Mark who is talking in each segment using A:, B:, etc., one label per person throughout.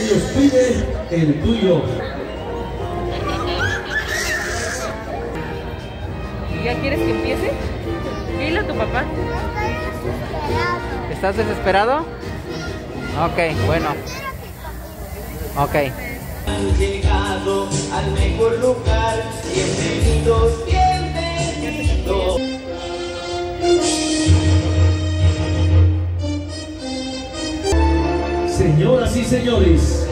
A: cumpleaños pide el tuyo.
B: ¿Ya quieres que empiece? Dile a tu papá.
C: ¿Estás desesperado? Ok, bueno. Ok.
D: Han llegado al mejor lugar. Bienvenidos, bienvenidos.
A: Señoras y señores,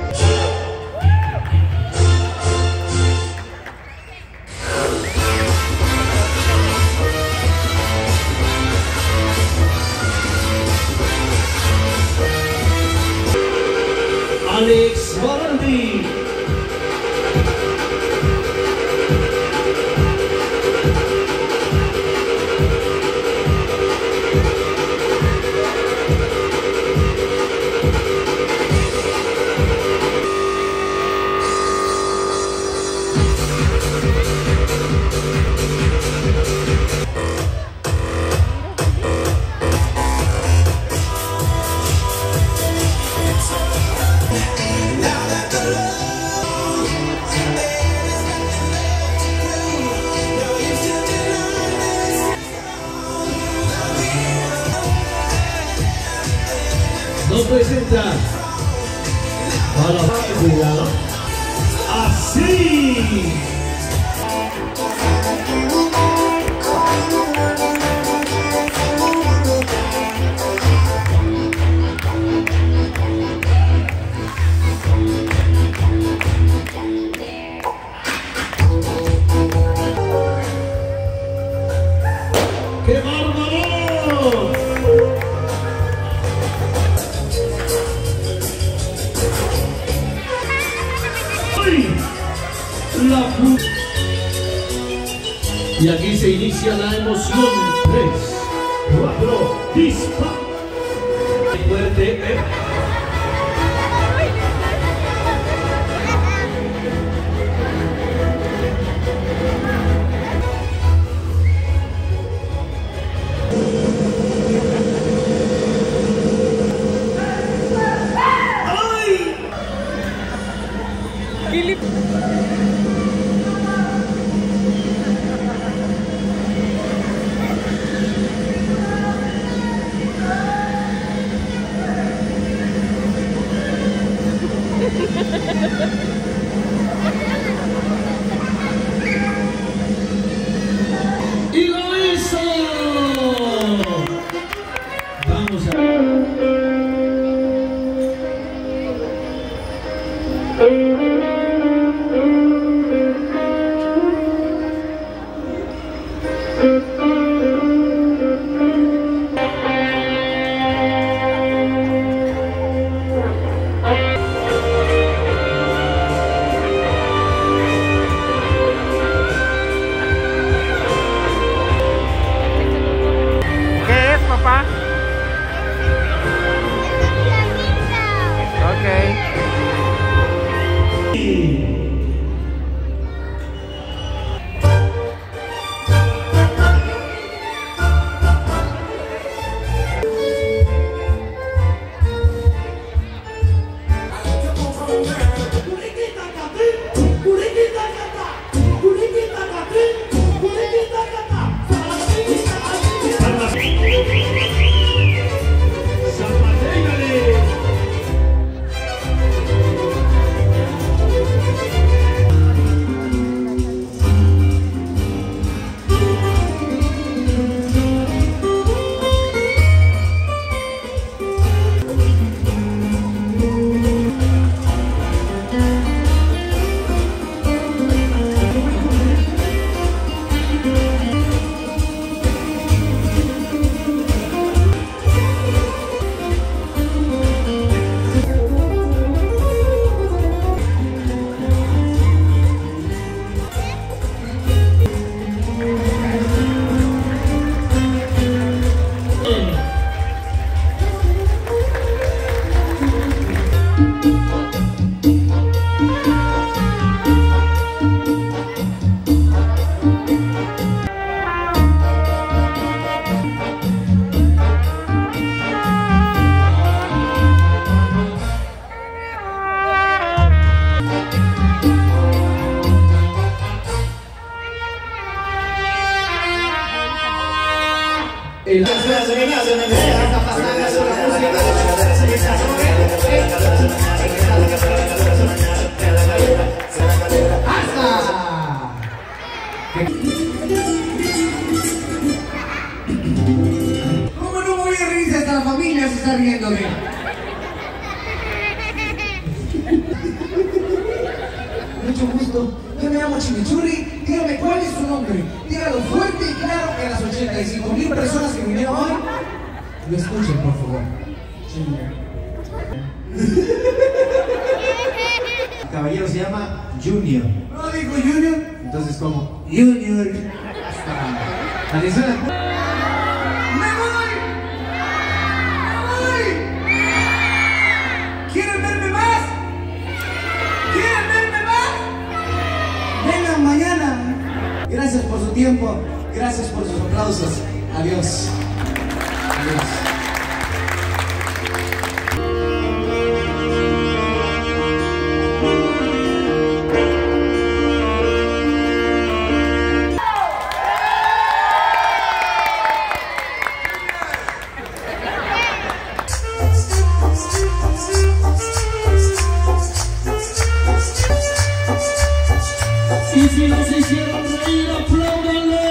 A: Alex Baraldi. Nos presenta a la banda así. ¡Qué bárbaro! Y aquí se inicia la emoción. 3, 4, dispara. Fuerte. ¡Y lo hizo! Vamos a...
C: ¿Qué es, papá? Ok.
A: El
E: ¿Cómo no voy a reírse? Hasta la familia se está riendo de él. Mucho gusto. Yo me llamo Chimichurri. Dígame cuál es su nombre. Dígalo fuerte y claro que a las 85,000 personas que vinieron hoy lo escuchen, por favor.
F: El caballero se llama Junior.
E: No digo Junior.
F: Entonces, ¿cómo?
E: Junior.
F: Atención.
E: ¡Me voy! ¿Quieren verme más? ¿Quieren verme más? Vengan mañana. Gracias por su tiempo. Gracias por sus aplausos. Adiós. Adiós.
A: Y si los hicieron reír, apláudanle.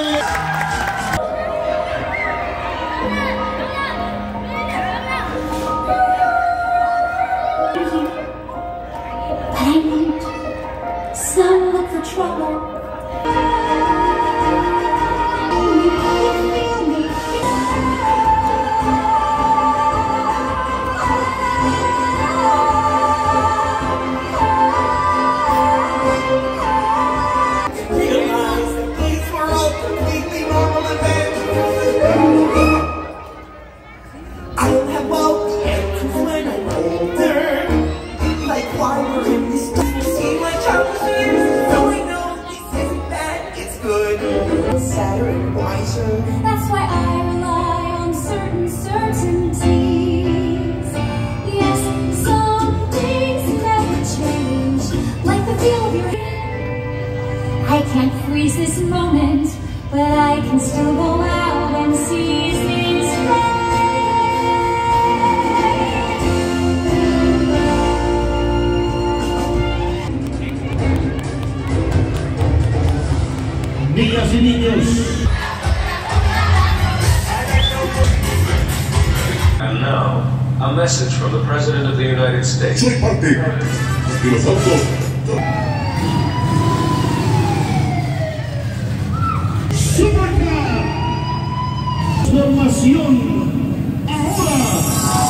G: I want some look for trouble. That's why I rely on certain certainties. Yes, some things never change, like the feel of your hand. I can't freeze this moment, but I can still go out and seize these days.
A: Niñas y niños.
H: And now, a message from the President of the United States.
I: Soy parte de los autos.
A: Supercar. Formación. Ahora.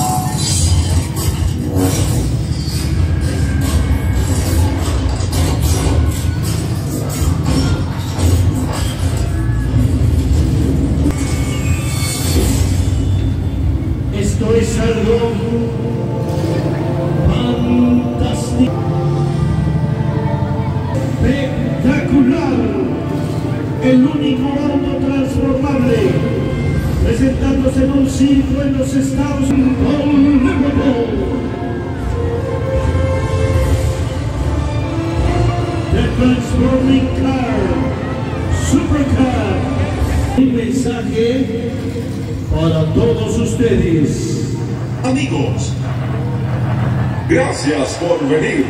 A: Esto es algo fantástico, espectacular, el único auto transformable, presentándose en un circo en los Estados Unidos. The Transforming Car, Supercar. Un mensaje para todos ustedes.
I: Amigos, gracias por venir.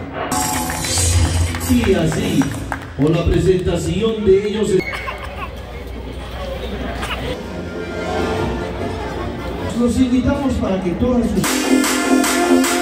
A: Y así, con la presentación de ellos, los invitamos para que todas sus...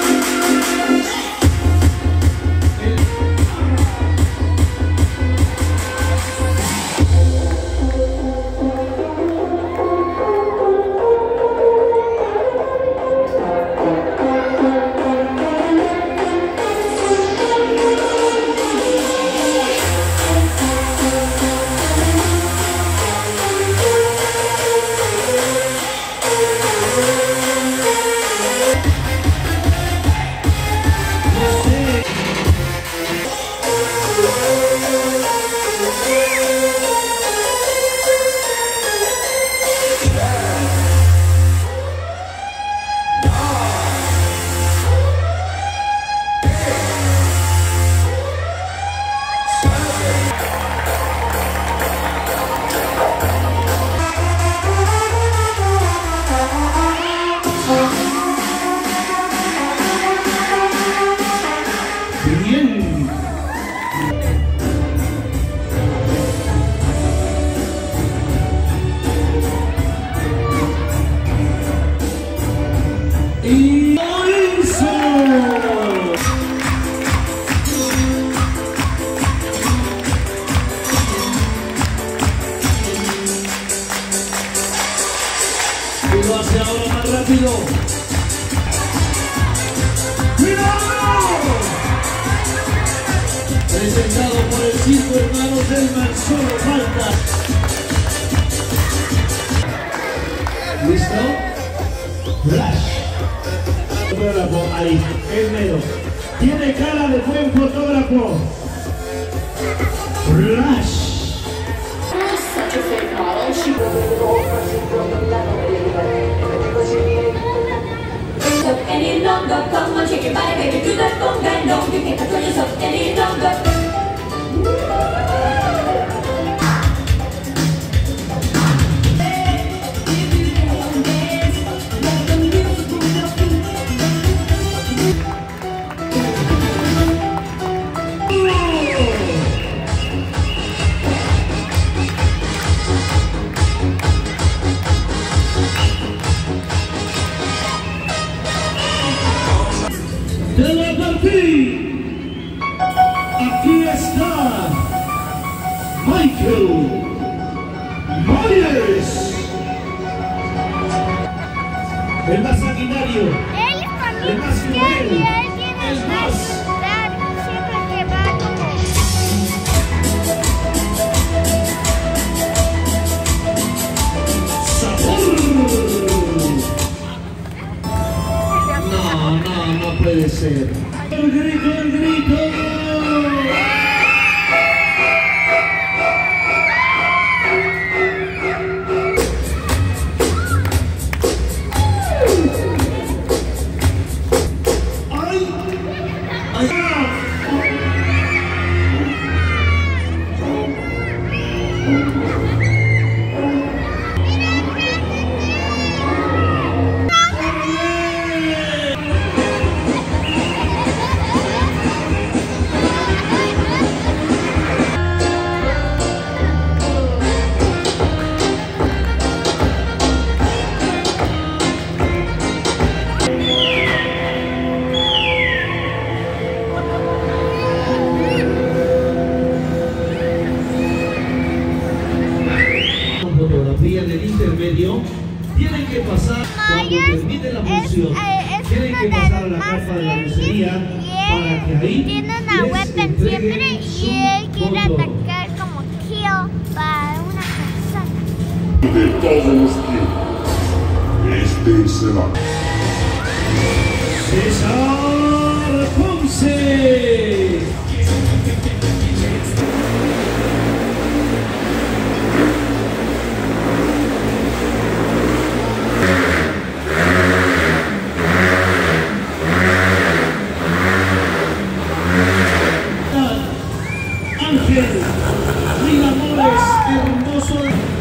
A: presentado por el Circo Hermanos del Mar, solo falta. ¿Listo? Flash. Fotógrafo ahí, el mero. Tiene cara de buen fotógrafo. Flash.
G: Any longer, come on, shake your body, baby, do that conga, no, you can't control yourself any longer.
A: De la Martín, aquí está Michael Myers, el más sanguinario, el más cruel, el más sabor. No puede ser. ¡El grito, el grito! ¡Ay! ¡Ay! Fotografía del intermedio, tienen que pasar cuando termine la función, tienen que pasar a la carpa de la lucería para que ahí
J: tiene una weapon siempre y él quiere atacar como kill para una persona.
I: De todos los tiempos, este será
A: César Ponce. Ángel, mil amores, hermoso.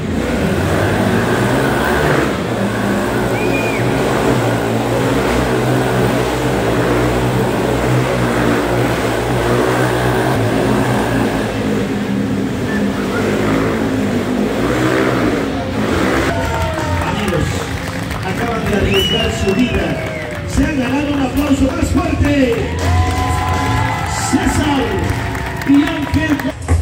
A: Amigos, acaban de arriesgar su vida. Se han ganado un aplauso más fuerte. César y Ángel.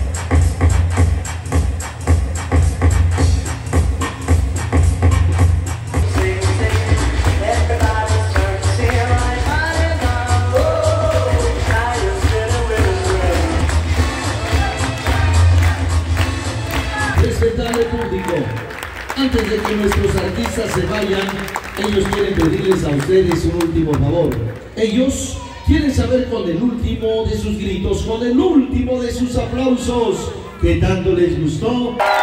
A: Respetable público, antes de que nuestros artistas se vayan, ellos quieren pedirles a ustedes un último favor. Ellos quieren saber con el último de sus gritos, con el último de sus aplausos, que tanto les gustó